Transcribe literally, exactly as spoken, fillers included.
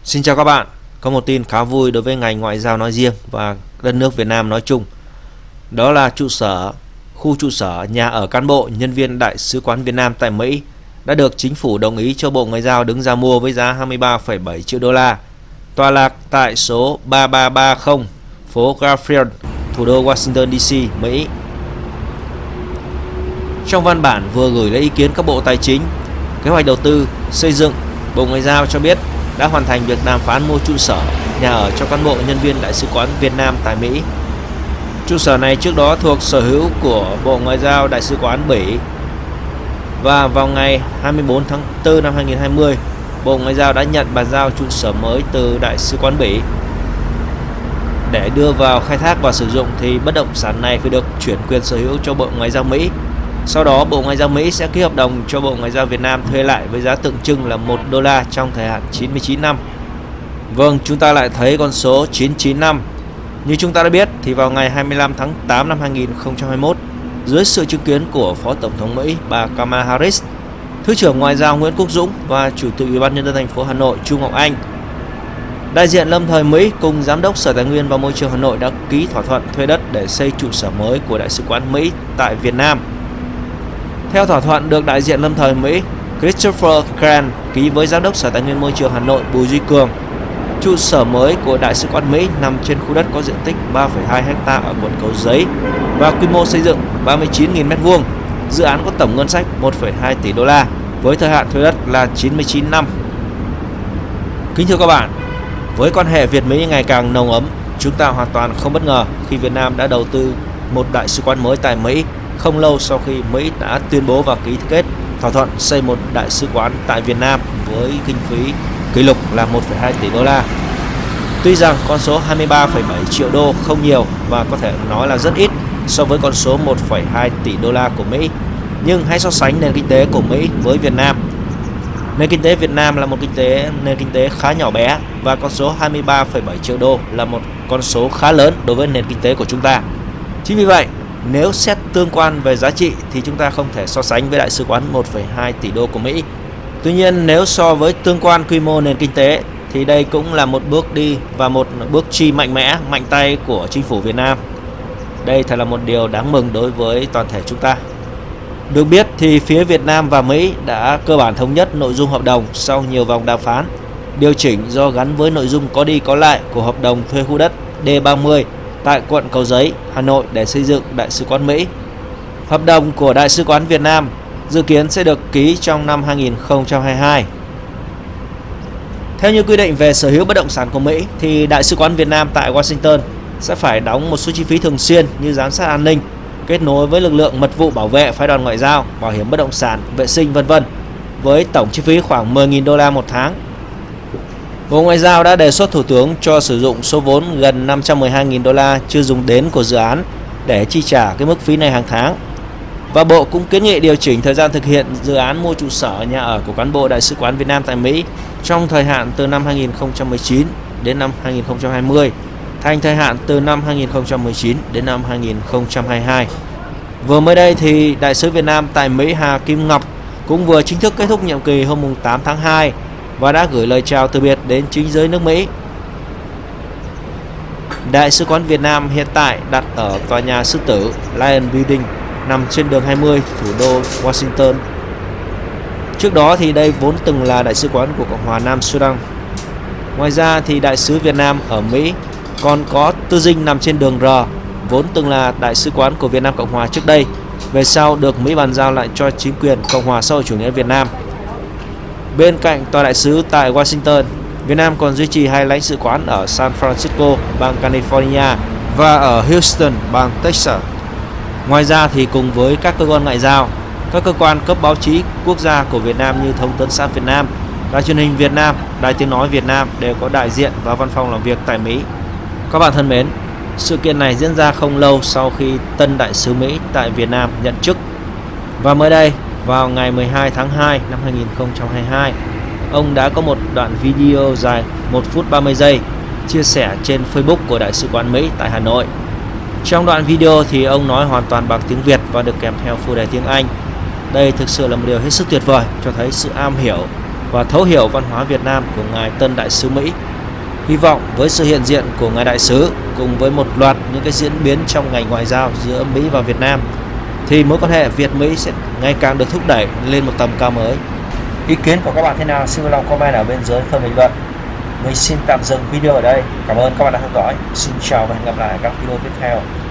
Xin chào các bạn, có một tin khá vui đối với ngành ngoại giao nói riêng và đất nước Việt Nam nói chung. Đó là trụ sở, khu trụ sở, nhà ở cán bộ, nhân viên Đại sứ quán Việt Nam tại Mỹ đã được chính phủ đồng ý cho Bộ Ngoại giao đứng ra mua với giá hai mươi ba phẩy bảy triệu đô la, tọa lạc tại số ba ba ba không phố Garfield, thủ đô Washington đê xê, Mỹ. Trong văn bản vừa gửi lấy ý kiến các bộ Tài chính, Kế hoạch Đầu tư, Xây dựng, Bộ Ngoại giao cho biết đã hoàn thành việc đàm phán mua trụ sở, nhà ở cho cán bộ nhân viên Đại sứ quán Việt Nam tại Mỹ. Trụ sở này trước đó thuộc sở hữu của Bộ Ngoại giao Đại sứ quán Bỉ. Và vào ngày hai mươi tư tháng tư năm hai nghìn không trăm hai mươi, Bộ Ngoại giao đã nhận bàn giao trụ sở mới từ Đại sứ quán Bỉ. Để đưa vào khai thác và sử dụng thì bất động sản này phải được chuyển quyền sở hữu cho Bộ Ngoại giao Mỹ. Sau đó Bộ Ngoại giao Mỹ sẽ ký hợp đồng cho Bộ Ngoại giao Việt Nam thuê lại với giá tượng trưng là một đô la trong thời hạn chín mươi chín năm. Vâng, chúng ta lại thấy con số chín mươi chín năm. Như chúng ta đã biết thì vào ngày hai mươi lăm tháng tám năm hai nghìn không trăm hai mươi mốt, dưới sự chứng kiến của Phó Tổng thống Mỹ bà Kamala Harris, Thứ trưởng Ngoại giao Nguyễn Quốc Dũng và Chủ tịch Ủy ban nhân dân thành phố Hà Nội Chu Ngọc Anh, đại diện lâm thời Mỹ cùng Giám đốc Sở Tài nguyên và Môi trường Hà Nội đã ký thỏa thuận thuê đất để xây trụ sở mới của Đại sứ quán Mỹ tại Việt Nam. Theo thỏa thuận được đại diện lâm thời Mỹ Christopher Cran ký với Giám đốc Sở Tài nguyên Môi trường Hà Nội Bùi Duy Cường, trụ sở mới của Đại sứ quán Mỹ nằm trên khu đất có diện tích ba phẩy hai héc ta ở quận Cầu Giấy và quy mô xây dựng ba mươi chín nghìn mét vuông. Dự án có tổng ngân sách một phẩy hai tỷ đô la với thời hạn thuê đất là chín mươi chín năm. Kính thưa các bạn, với quan hệ Việt Mỹ ngày càng nồng ấm, chúng ta hoàn toàn không bất ngờ khi Việt Nam đã đầu tư một đại sứ quán mới tại Mỹ không lâu sau khi Mỹ đã tuyên bố và ký kết thỏa thuận xây một đại sứ quán tại Việt Nam với kinh phí kỷ lục là một phẩy hai tỷ đô la. Tuy rằng con số hai mươi ba phẩy bảy triệu đô không nhiều và có thể nói là rất ít so với con số một phẩy hai tỷ đô la của Mỹ, nhưng hãy so sánh nền kinh tế của Mỹ với Việt Nam. Nền kinh tế Việt Nam là một kinh tế nền kinh tế khá nhỏ bé và con số hai mươi ba phẩy bảy triệu đô là một con số khá lớn đối với nền kinh tế của chúng ta. Chính vì vậy, nếu xét tương quan về giá trị thì chúng ta không thể so sánh với đại sứ quán một phẩy hai tỷ đô của Mỹ. Tuy nhiên, nếu so với tương quan quy mô nền kinh tế thì đây cũng là một bước đi và một bước chi mạnh mẽ, mạnh tay của chính phủ Việt Nam. Đây thật là một điều đáng mừng đối với toàn thể chúng ta. Được biết thì phía Việt Nam và Mỹ đã cơ bản thống nhất nội dung hợp đồng sau nhiều vòng đàm phán, điều chỉnh do gắn với nội dung có đi có lại của hợp đồng thuê khu đất D ba mươi tại quận Cầu Giấy, Hà Nội để xây dựng Đại sứ quán Mỹ. Hợp đồng của Đại sứ quán Việt Nam dự kiến sẽ được ký trong năm hai nghìn không trăm hai mươi hai. Theo như quy định về sở hữu bất động sản của Mỹ thì Đại sứ quán Việt Nam tại Washington sẽ phải đóng một số chi phí thường xuyên như giám sát an ninh, kết nối với lực lượng mật vụ bảo vệ phái đoàn ngoại giao, bảo hiểm bất động sản, vệ sinh vân vân với tổng chi phí khoảng mười nghìn đô la một tháng. Bộ Ngoại giao đã đề xuất Thủ tướng cho sử dụng số vốn gần năm trăm mười hai nghìn đô la chưa dùng đến của dự án để chi trả cái mức phí này hàng tháng. Và Bộ cũng kiến nghị điều chỉnh thời gian thực hiện dự án mua trụ sở, nhà ở của cán bộ Đại sứ quán Việt Nam tại Mỹ trong thời hạn từ năm hai nghìn không trăm mười chín đến năm hai nghìn không trăm hai mươi thành thời hạn từ năm hai nghìn không trăm mười chín đến năm hai nghìn không trăm hai mươi hai. Vừa mới đây thì Đại sứ Việt Nam tại Mỹ Hà Kim Ngọc cũng vừa chính thức kết thúc nhiệm kỳ hôm tám tháng hai và đã gửi lời chào từ biệt đến chính giới nước Mỹ. Đại sứ quán Việt Nam hiện tại đặt ở tòa nhà Sư Tử Lion Building nằm trên đường hai mươi, thủ đô Washington. Trước đó thì đây vốn từng là đại sứ quán của Cộng hòa Nam Sudan. Ngoài ra thì Đại sứ Việt Nam ở Mỹ còn có Tư Dinh nằm trên đường R, vốn từng là đại sứ quán của Việt Nam Cộng hòa trước đây, về sau được Mỹ bàn giao lại cho chính quyền Cộng hòa xã hội chủ nghĩa Việt Nam. Bên cạnh tòa đại sứ tại Washington, Việt Nam còn duy trì hai lãnh sự quán ở San Francisco, bang California và ở Houston, bang Texas. Ngoài ra thì cùng với các cơ quan ngoại giao, các cơ quan cấp báo chí quốc gia của Việt Nam như Thông tấn xã Việt Nam, Đài truyền hình Việt Nam, Đài tiếng nói Việt Nam đều có đại diện và văn phòng làm việc tại Mỹ. Các bạn thân mến, sự kiện này diễn ra không lâu sau khi tân đại sứ Mỹ tại Việt Nam nhận chức. Và mới đây, vào ngày mười hai tháng hai năm hai nghìn không trăm hai mươi hai, ông đã có một đoạn video dài một phút ba mươi giây chia sẻ trên Facebook của Đại sứ quán Mỹ tại Hà Nội. Trong đoạn video thì ông nói hoàn toàn bằng tiếng Việt và được kèm theo phụ đề tiếng Anh. Đây thực sự là một điều hết sức tuyệt vời, cho thấy sự am hiểu và thấu hiểu văn hóa Việt Nam của Ngài Tân Đại sứ Mỹ. Hy vọng với sự hiện diện của Ngài Đại sứ cùng với một loạt những cái diễn biến trong ngành ngoại giao giữa Mỹ và Việt Nam thì mối quan hệ Việt-Mỹ sẽ ngày càng được thúc đẩy lên một tầm cao mới. Ý kiến của các bạn thế nào? Xin vui lòng comment ở bên dưới phần bình luận. Mình xin tạm dừng video ở đây. Cảm ơn các bạn đã theo dõi. Xin chào và hẹn gặp lại các video tiếp theo.